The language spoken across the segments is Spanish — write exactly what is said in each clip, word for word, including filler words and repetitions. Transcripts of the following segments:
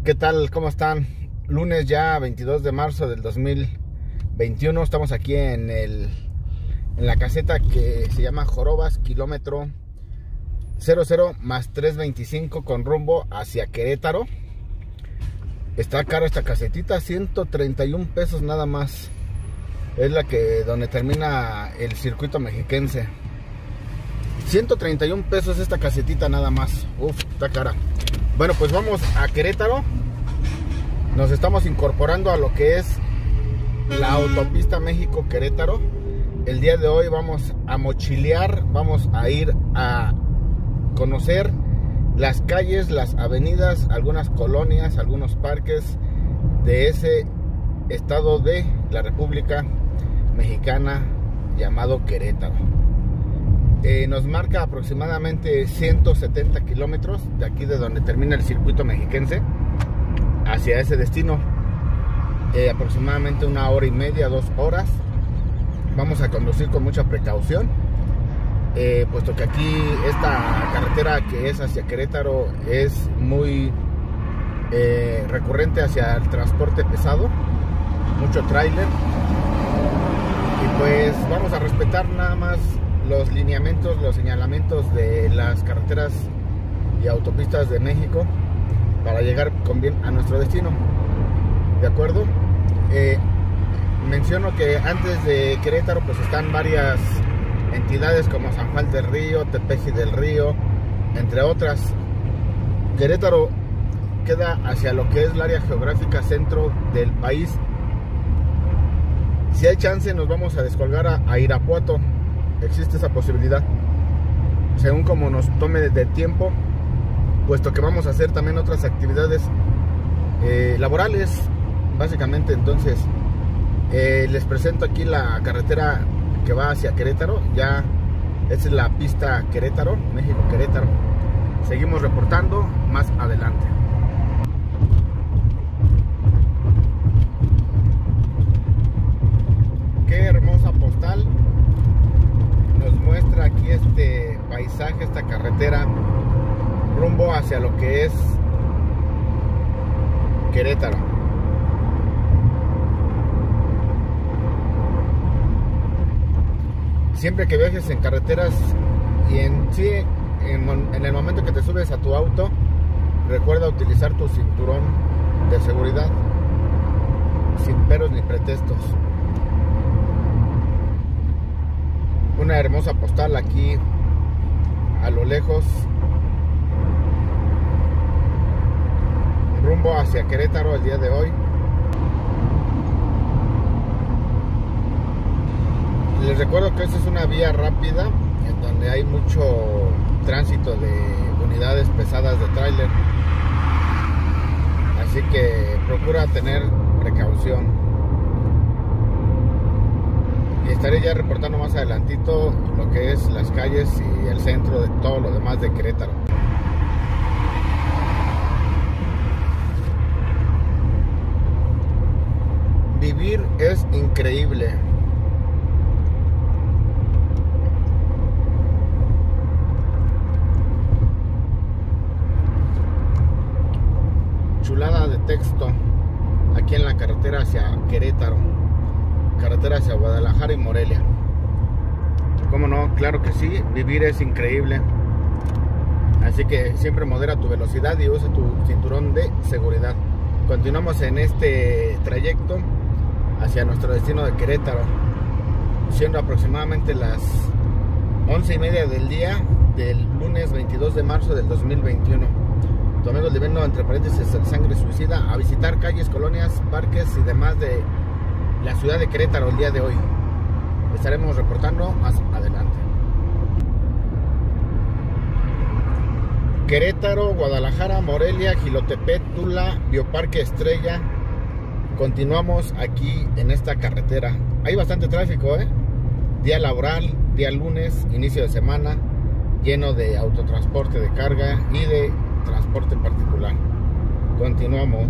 ¿Qué tal? ¿Cómo están? Lunes ya veintidós de marzo del dos mil veintiuno. Estamos aquí en, el, en la caseta que se llama Jorobas, kilómetro cero cero más trescientos veinticinco con rumbo hacia Querétaro. Está cara esta casetita, ciento treinta y un pesos nada más. Es la que donde termina el circuito mexiquense. ciento treinta y un pesos esta casetita nada más. Uf, está cara. Bueno, pues vamos a Querétaro. Nos estamos incorporando a lo que es la autopista México-Querétaro. El día de hoy vamos a mochilear, vamos a ir a conocer las calles, las avenidas, algunas colonias, algunos parques de ese estado de la República Mexicana llamado Querétaro. Eh, nos marca aproximadamente ciento setenta kilómetros de aquí de donde termina el circuito mexiquense hacia ese destino. Eh, aproximadamente una hora y media, dos horas. Vamos a conducir con mucha precaución, eh, puesto que aquí esta carretera que es hacia Querétaro es muy eh, recurrente hacia el transporte pesado, mucho tráiler, y pues vamos a respetar nada más los lineamientos, los señalamientos de las carreteras y autopistas de México para llegar con bien a nuestro destino. ¿De acuerdo? Eh, menciono que antes de Querétaro pues están varias entidades como San Juan del Río, Tepeji del Río, entre otras. Querétaro queda hacia lo que es el área geográfica centro del país. Si hay chance nos vamos a descolgar a, a Irapuato. Existe esa posibilidad, según como nos tome de tiempo, puesto que vamos a hacer también otras actividades eh, laborales, básicamente. Entonces eh, les presento aquí la carretera que va hacia Querétaro. Ya esa es la pista Querétaro, México Querétaro. Seguimos reportando más adelante. Qué hermosa postal nos muestra aquí este paisaje, esta carretera rumbo hacia lo que es Querétaro. Siempre que viajes en carreteras y en sí, en, en el momento que te subes a tu auto, recuerda utilizar tu cinturón de seguridad sin peros ni pretextos. Una hermosa postal aquí a lo lejos, rumbo hacia Querétaro el día de hoy. Les recuerdo que esta es una vía rápida en donde hay mucho tránsito de unidades pesadas de tráiler, así que procura tener precaución. Y estaré ya reportando más adelantito lo que es las calles y el centro de todo lo demás de Querétaro. Vivir es increíble. Chulada de texto aquí en la carretera hacia Querétaro, carretera hacia Guadalajara y Morelia. ¿Cómo no? Claro que sí, vivir es increíble. Así que siempre modera tu velocidad y usa tu cinturón de seguridad. Continuamos en este trayecto hacia nuestro destino de Querétaro, siendo aproximadamente las once y media del día del lunes veintidós de marzo del dos mil veintiuno. Tu amigo Liveno, entre paréntesis, el sangre suicida, a visitar calles, colonias, parques y demás de la ciudad de Querétaro el día de hoy. Estaremos reportando más adelante. Querétaro, Guadalajara, Morelia, Jilotepec, Tula, Bioparque Estrella. Continuamos aquí en esta carretera. Hay bastante tráfico, ¿eh? Día laboral, día lunes, inicio de semana, lleno de autotransporte de carga y de transporte particular. Continuamos.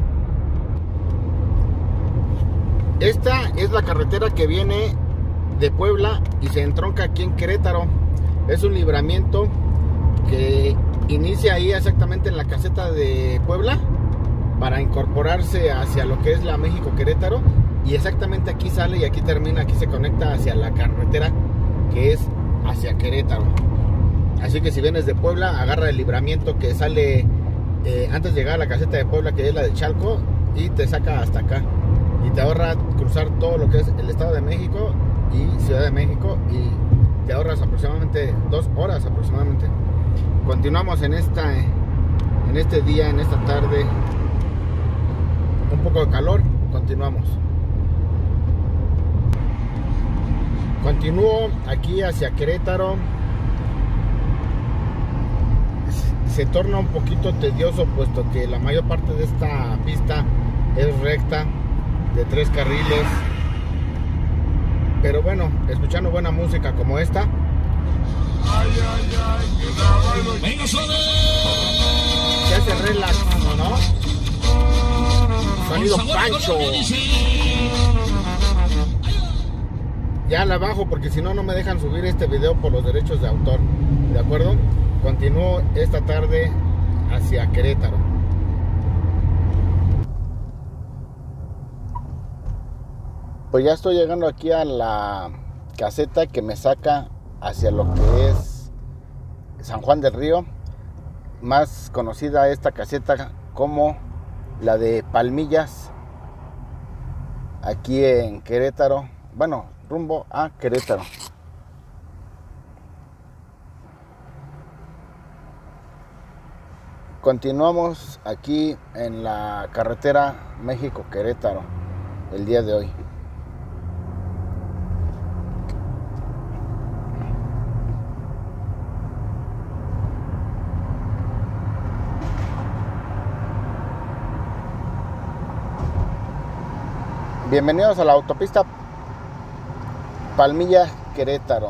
Esta es la carretera que viene de Puebla y se entronca aquí en Querétaro. Es un libramiento que inicia ahí exactamente en la caseta de Puebla para incorporarse hacia lo que es la México-Querétaro, y exactamente aquí sale y aquí termina, aquí se conecta hacia la carretera que es hacia Querétaro. Así que si vienes de Puebla, agarra el libramiento que sale eh, antes de llegar a la caseta de Puebla, que es la de Chalco, y te saca hasta acá y te ahorra cruzar todo lo que es el Estado de México y Ciudad de México, y te ahorras aproximadamente dos horas aproximadamente. Continuamos en esta en este día, en esta tarde, un poco de calor. Continuamos. Continúo aquí hacia Querétaro. Se torna un poquito tedioso, puesto que la mayor parte de esta pista es recta, de tres carriles. Pero bueno, escuchando buena música como esta, se hace relax, ¿no? Sonido Pancho. Ya la bajo porque si no, no me dejan subir este video por los derechos de autor. ¿De acuerdo? Continúo esta tarde hacia Querétaro. Pues ya estoy llegando aquí a la caseta que me saca hacia lo que es San Juan del Río, más conocida esta caseta como la de Palmillas, aquí en Querétaro, bueno, rumbo a Querétaro. Continuamos aquí en la carretera México-Querétaro el día de hoy. Bienvenidos a la autopista Palmilla-Querétaro.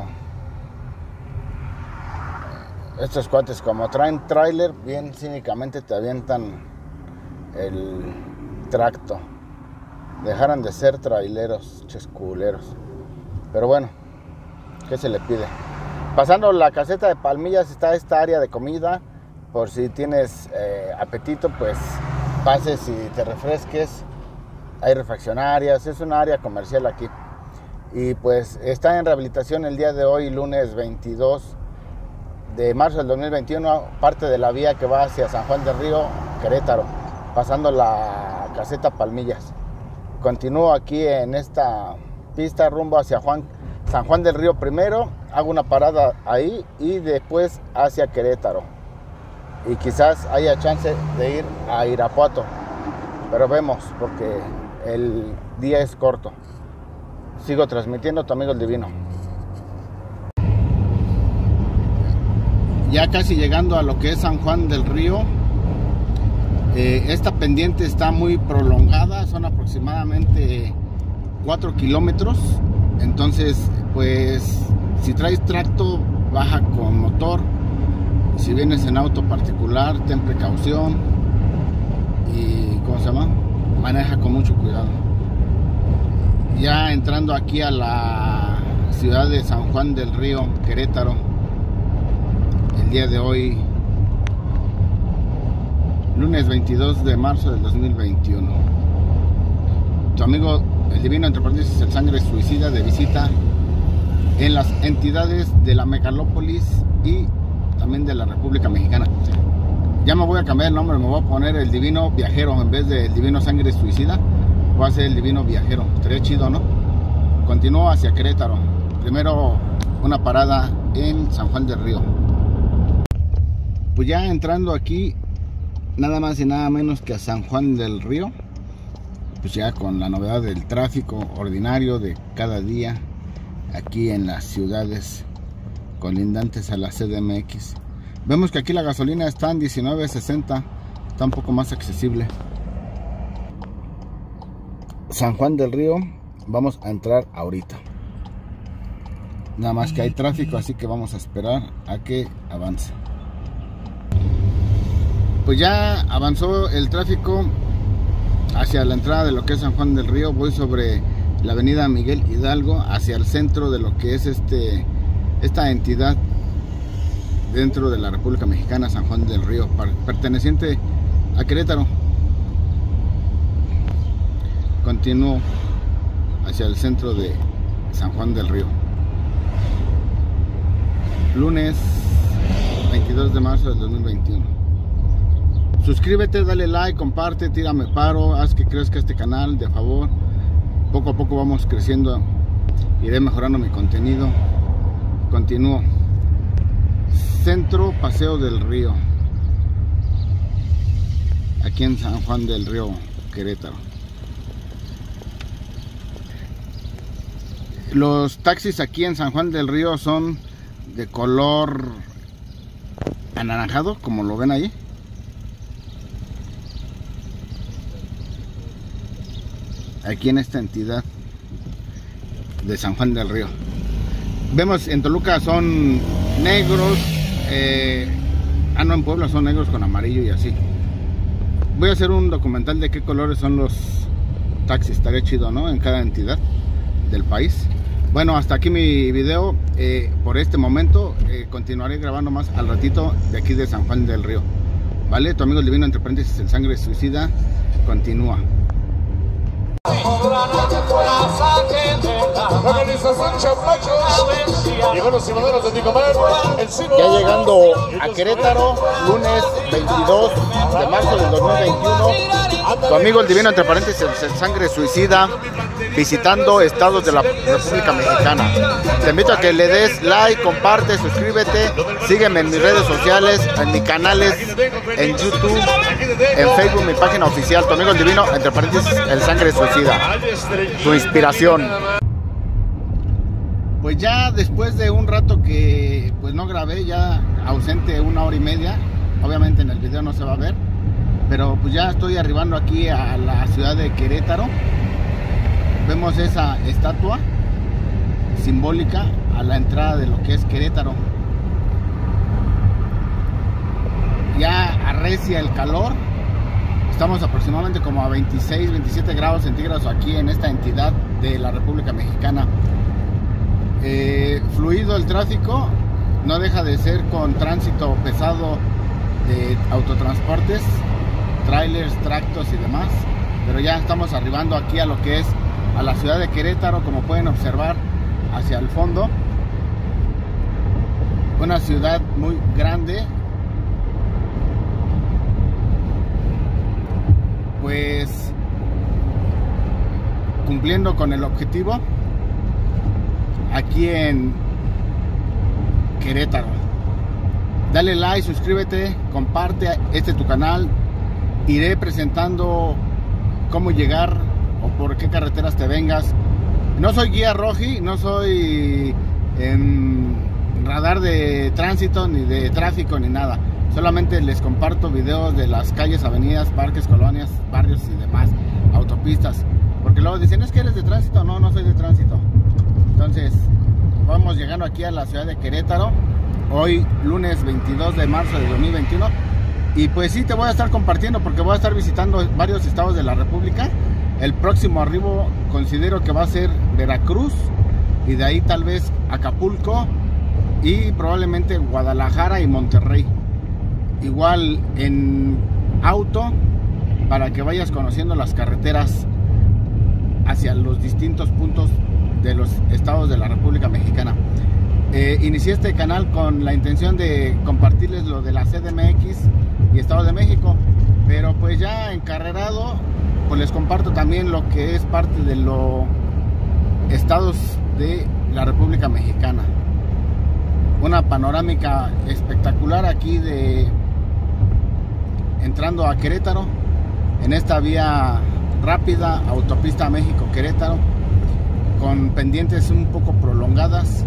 Estos cuates, como traen tráiler, bien cínicamente te avientan el tracto. Dejaran de ser traileros, chesculeros. Pero bueno, ¿qué se le pide? Pasando la caseta de Palmillas está esta área de comida. Por si tienes eh, apetito, pues pases y te refresques. Hay refaccionarias, es un área comercial aquí. Y pues está en rehabilitación el día de hoy, lunes veintidós de marzo del dos mil veintiuno, parte de la vía que va hacia San Juan del Río, Querétaro, pasando la caseta Palmillas. Continúo aquí en esta pista rumbo hacia Juan, San Juan del Río primero, hago una parada ahí y después hacia Querétaro. Y quizás haya chance de ir a Irapuato, pero vemos porque el día es corto. Sigo transmitiendo, tu amigo el Divino. Ya casi llegando a lo que es San Juan del Río. Eh, esta pendiente está muy prolongada, son aproximadamente cuatro kilómetros. Entonces, pues, si traes tracto, baja con motor. Si vienes en auto particular, ten precaución. Y, ¿cómo se llama? Maneja con mucho cuidado. Ya entrando aquí a la ciudad de San Juan del Río, Querétaro, el día de hoy, lunes veintidós de marzo del dos mil veintiuno. Tu amigo el Divino, entre paréntesis, el Sangre Suicida, de visita en las entidades de la megalópolis y también de la República Mexicana. Ya me voy a cambiar el nombre, me voy a poner el Divino Viajero en vez del Divino Sangre Suicida. Voy a ser el Divino Viajero, estaría chido, ¿no? Continúo hacia Querétaro. Primero una parada en San Juan del Río. Pues ya entrando aquí, nada más y nada menos que a San Juan del Río. Pues ya con la novedad del tráfico ordinario de cada día aquí en las ciudades colindantes a la C D M X. Vemos que aquí la gasolina está en diecinueve sesenta, está un poco más accesible. San Juan del Río, vamos a entrar ahorita. Nada más que hay tráfico, así que vamos a esperar a que avance. Pues ya avanzó el tráfico hacia la entrada de lo que es San Juan del Río. Voy sobre la avenida Miguel Hidalgo hacia el centro de lo que es este esta entidad dentro de la República Mexicana, San Juan del Río, perteneciente a Querétaro. continúo hacia el centro de San Juan del Río. Lunes veintidós de marzo del dos mil veintiuno. Suscríbete, dale like, comparte, tírame paro, haz que crezca este canal, de favor. Poco a poco vamos creciendo, iré mejorando mi contenido. Continúo. Centro Paseo del Río, aquí en San Juan del Río, Querétaro. Los taxis aquí en San Juan del Río son de color anaranjado, como lo ven ahí. Aquí en esta entidad de San Juan del Río. Vemos en Toluca son negros, eh, ah no, en Puebla son negros con amarillo y así. Voy a hacer un documental de qué colores son los taxis, estaría chido, ¿no? En cada entidad del país. Bueno, hasta aquí mi video, eh, por este momento, eh, continuaré grabando más al ratito de aquí de San Juan del Río. ¿Vale? Tu amigo el divino, entre paréntesis, el sangre suicida, continúa. Ya llegando a Querétaro, lunes veintidós de marzo del dos mil veintiuno, tu amigo el divino, entre paréntesis, el sangre suicida, visitando estados de la República Mexicana. Te invito a que le des like, comparte, suscríbete, sígueme en mis redes sociales, en mis canales, en YouTube, en Facebook, mi página oficial, tu amigo el divino, entre paréntesis, el sangre suicida, tu inspiración. Pues ya después de un rato que pues no grabé, ya ausente una hora y media, obviamente en el video no se va a ver, pero pues ya estoy arribando aquí a la ciudad de Querétaro. Vemos esa estatua simbólica a la entrada de lo que es Querétaro. Ya arrecia el calor. Estamos aproximadamente como a veintiséis, veintisiete grados centígrados aquí en esta entidad de la República Mexicana. Eh, fluido el tráfico, no deja de ser con tránsito pesado de autotransportes, trailers, tractos y demás. Pero ya estamos arribando aquí a lo que es a la ciudad de Querétaro, como pueden observar hacia el fondo. Una ciudad muy grande. Pues cumpliendo con el objetivo aquí en Querétaro. Dale like, suscríbete, comparte este tu canal. Iré presentando cómo llegar o por qué carreteras te vengas. No soy guía roji, no soy en radar de tránsito ni de tráfico ni nada. Solamente les comparto videos de las calles, avenidas, parques, colonias, barrios y demás, autopistas. Porque luego dicen, ¿es que eres de tránsito? No, no soy de tránsito. Entonces, vamos llegando aquí a la ciudad de Querétaro. Hoy, lunes veintidós de marzo de dos mil veintiuno. Y pues sí, te voy a estar compartiendo porque voy a estar visitando varios estados de la República. El próximo arribo considero que va a ser Veracruz. Y de ahí tal vez Acapulco. Y probablemente Guadalajara y Monterrey. Igual en auto, para que vayas conociendo las carreteras hacia los distintos puntos de los estados de la República Mexicana. Eh, inicié este canal con la intención de compartirles lo de la C D M X y Estado de México, pero pues ya encarrerado, pues les comparto también lo que es parte de los estados de la República Mexicana. Una panorámica espectacular aquí de entrando a Querétaro en esta vía rápida, autopista México-Querétaro, con pendientes un poco prolongadas,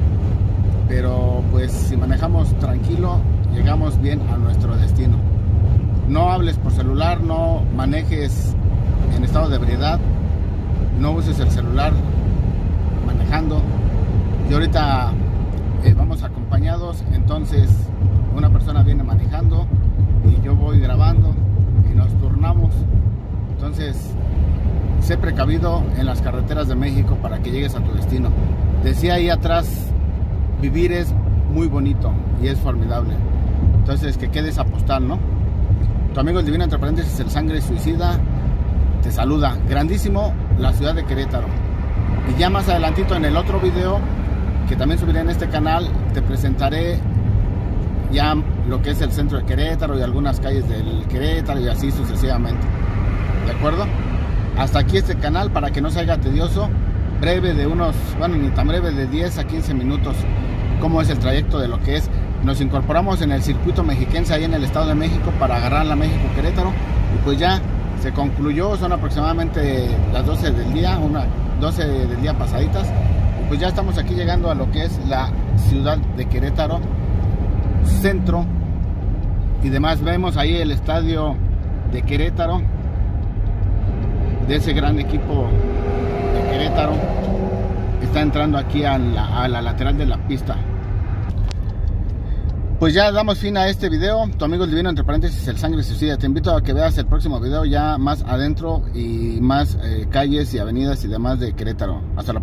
pero pues si manejamos tranquilo llegamos bien a nuestro destino. No hables por celular, no manejes en estado de ebriedad, no uses el celular manejando. Y ahorita eh, vamos acompañados, entonces una persona viene manejando y yo voy grabando y nos turnamos. Entonces sé precavido en las carreteras de México para que llegues a tu destino. Decía ahí atrás, vivir es muy bonito y es formidable. Entonces que quedes a apostar, ¿no? Tu amigo el divino, entre paréntesis, el sangre suicida. te saluda. Grandísimo la ciudad de Querétaro. Y ya más adelantito en el otro video que también subiré en este canal, te presentaré ya lo que es el centro de Querétaro y algunas calles del Querétaro y así sucesivamente. ¿De acuerdo? Hasta aquí este canal, para que no se haga tedioso, breve de unos, bueno, ni tan breve, de diez a quince minutos, cómo es el trayecto de lo que es. Nos incorporamos en el circuito mexiquense ahí en el Estado de México para agarrar la México Querétaro, y pues ya se concluyó, son aproximadamente las doce del día, una doce del día pasaditas, y pues ya estamos aquí llegando a lo que es la ciudad de Querétaro, centro y demás. Vemos ahí el estadio de Querétaro, de ese gran equipo de Querétaro. Está entrando aquí a la, a la lateral de la pista. Pues ya damos fin a este video. Tu amigo el divino, entre paréntesis, el sangre suicida. Te invito a que veas el próximo video ya más adentro y más eh, calles y avenidas y demás de Querétaro. Hasta la próxima.